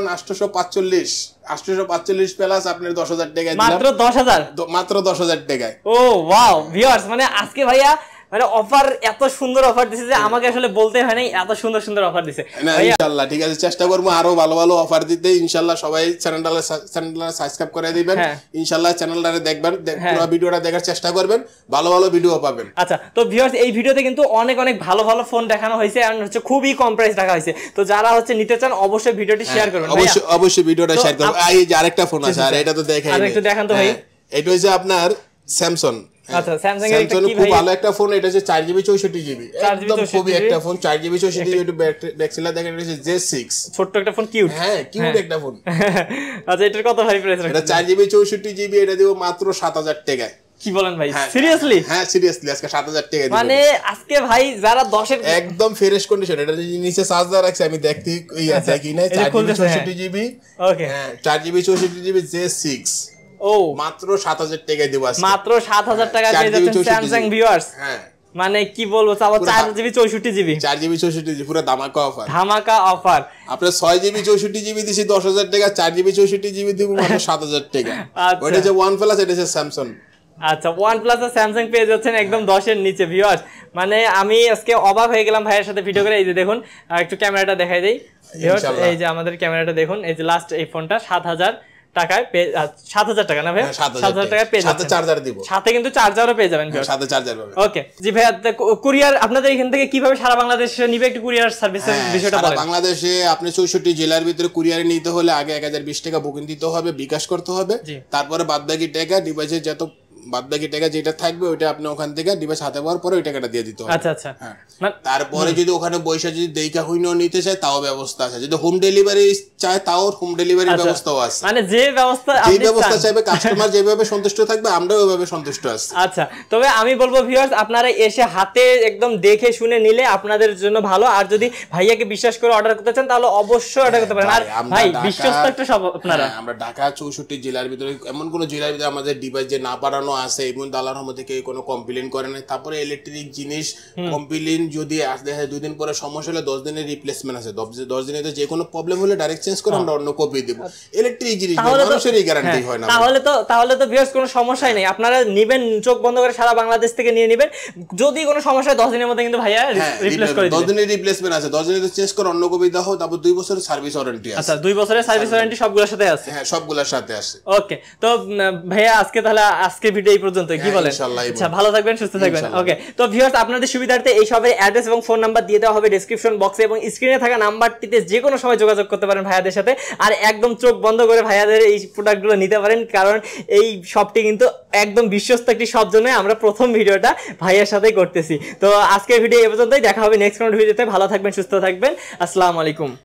845 প্লাস আপনার 10000 টাকায় দিলাম মাত্র 10000 টাকায় ও ওয়াও ভিউয়ার্স মানে আজকে ভাইয়া মানে অফার এত সুন্দর অফার দিছে যে আমাকে আসলে বলতে হয় নাই এত সুন্দর অফার দিছে ইনশাআল্লাহ ঠিক আছে চেষ্টা করব আরো ভালো অফার দিতে ইনশাআল্লাহ সবাই চ্যানেলটা সাবস্ক্রাইব করে দিবেন ইনশাআল্লাহ চ্যানেলটারে দেখবেন পুরো ভিডিওটা দেখার চেষ্টা করবেন ভালো ভিডিও পাবেন আচ্ছা তো ভিউয়ার্স এই ভিডিওতে কিন্তু অনেক ভালো ফোন দেখানো হয়েছে আর হচ্ছে খুবই কম প্রাইস রাখা হয়েছে তো যারা হচ্ছে নিতে চান অবশ্যই ভিডিওটি শেয়ার করবেন অবশ্যই ভিডিওটা শেয়ার করবেন এই যে আরেকটা ফোন আছে আর এটা তো দেখাই আর একটু দেখান তো ভাই এটা হচ্ছে আপনার স্যামসাং আচ্ছা স্যামসাং এর কি ভাই খুব ভালো একটা ফোন এটা হচ্ছে 4GB 64GB একদম খুবই একটা ফোন 4GB 64GB একটু ব্যাকসেলা দেখেন এটা হচ্ছে J6 ছোট একটা ফোন কিউট হ্যাঁ কিউট একটা ফোন আচ্ছা এটার কত ভাই প্রাইস রাখছেন এটা 4GB 64GB এটা দিব মাত্র 7000 টাকায় কি বলেন ভাই সিরিয়াসলি হ্যাঁ সিরিয়াসলি আজকে 7000 টাকা দিব মানে আজকে ভাই যারা 10 এর একদম ফ্রেশ কন্ডিশন এটা নিচে চার্জার রাখছি আমি দেখতে দেখি না 4GB 64GB ওকে হ্যাঁ 4GB 64GB J6 ও মাত্র 7000 টাকায় দেব আজকে, মাত্র 7000 টাকায় পেয়ে যাচ্ছেন স্যামসাং ভিউয়ার্স। হ্যাঁ মানে কি বলবো, তাও 4GB 64GB 4GB 64GB পুরো ধামাকা অফার, ধামাকা অফার। আপনার 6GB 64GB দিছি 10000 টাকা, 4GB 64GB দিব মাত্র 7000 টাকা। ওইটা যে OnePlus, এটা যে স্যামসাং। আচ্ছা, OnePlus আর স্যামসাং পেয়ে যাচ্ছেন একদম 10 এর নিচে ভিউয়ার্স। মানে আমি আজকে অবাক হয়ে গেলাম ভাইয়ের সাথে ভিডিও করে। এই যে দেখুন, একটু ক্যামেরাটা দেখাই দেই ভিউয়ার্স, এই যে আমাদের ক্যামেরাটা দেখুন, এই যে লাস্ট এই ফোনটা 7000 টাকায় 7000 টাকা না ভাই, 7000 টাকায় পেয়ে যাবেন, সাথে চার্জার দিব, সাথে কিন্তু চার্জারও পেয়ে যাবেন, সাথে চার্জার পাবেন। ওকে জি ভাই, কুরিয়ার আপনাদের এখান থেকে কিভাবে সারা বাংলাদেশে নিবে, একটু কুরিয়ার সার্ভিসের বিষয়টা বলেন। সারা বাংলাদেশে আপনি 64 জেলার ভিতরে কুরিয়ারে নিতে হলে আগে 1020 টাকা বুকিং দিতে হবে, বিকাশ করতে হবে, তারপরে বাদবাকি টাকা ডিভাইসে যত বাদবাকি টাকা যেটা থাকবে ওইটা আপনি ওখান থেকে ডিভাইস হাতে পাওয়ার পরে ওই টাকাটা দিয়ে দিতে হবে। আচ্ছা আচ্ছা, তারপরে যদি ওখানে বৈশা যদি দেইকা হইনো নিতে চায় তাও ব্যবস্থা আছে, যদি হোম ডেলিভারি চায় তাও হোম ডেলিভারির ব্যবস্থাও আছে। মানে যে ব্যবস্থা চাইবে কাস্টমার যেভাবে সন্তুষ্ট থাকবে আমরাও ওইভাবে সন্তুষ্ট আছি। আচ্ছা, তবে আমি বলবো ভিউয়ার্স, আপনারা এসে হাতে একদম দেখে শুনে নিলে আপনাদের জন্য ভালো। আর যদি ভাইয়াকে বিশ্বাস করে অর্ডার করতে চান তাহলে অবশ্যই অর্ডার করতে পারেন। আর ভাই বিশ্বস্ত একটা সব আপনারা, আমরা ঢাকা 64 জেলার ভিতরে এমন কোন জেলার ভিতরে আমাদের ডিভাইস যে না পাঠানো আছে এবং দালার মধ্যে কেউ কোনো কমপ্লেইন করে না। তারপরে ইলেকট্রিক জিনিস কমপ্লেইন যদি আসে 2 দিন পরে সমস্যা হলে 10 দিনের রিপ্লেসমেন্ট আছে, 10 দিনে যে কোনো প্রবলেম হলে ডাইরেক্ট চেঞ্জ করে আমরা অন্য কপি দেব। ইলেকট্রিক জিনিস মানুষের গ্যারান্টি হয় না। তাহলে তো ভিউয়ার্স কোনো সমস্যাই নেই, আপনারা নেবেন চোখ বন্ধ করে সারা বাংলাদেশ থেকে নিয়ে নেবেন। যদি কোনো সমস্যা হয় 10 দিনের মধ্যে কিন্তু ভাইয়া রিপ্লেস করে দিবেন। 10 দিনের রিপ্লেসমেন্ট আছে, 10 দিনে চেঞ্জ করে অন্য কপি দাও। তারপর 2 বছরের সার্ভিস ওয়ারেন্টি আছে। আচ্ছা, 2 বছরের সার্ভিস ওয়ারেন্টি সবগুলোর সাথে আছে? হ্যাঁ, সবগুলোর সাথে আছে। ওকে, তো ভাইয়া আজকে তাহলে আজকে ভিডিও এই পর্যন্ত, কি বলেন? আচ্ছা, ভালো থাকবেন, সুস্থ থাকবেন। ওকে, তো ভিউয়ার্স আপনাদের সুবিধার্থে এই সবের অ্যাড্রেস এবং ফোন নাম্বার দিয়ে দেওয়া হবে ডেসক্রিপশন বক্সে, এবং স্ক্রিনে থাকা নাম্বারটিতে যে কোনো সময় যোগাযোগ করতে পারেন ভাইয়াদের সাথে। আর একদম চোখ বন্ধ করে ভাইয়াদের এই প্রোডাক্টগুলো নিতে পারেন, কারণ এই শপটি কিন্তু একদম বিশ্বস্ত একটি শপ, জন্য আমরা প্রথম ভিডিওটা ভাইয়ার সাথেই করতেছি। তো আজকের ভিডিও এই পর্যন্তই, দেখা হবে নেক্সট কোনো ভিডিওতে। ভালো থাকবেন, সুস্থ থাকবেন, আসসালামু আলাইকুম।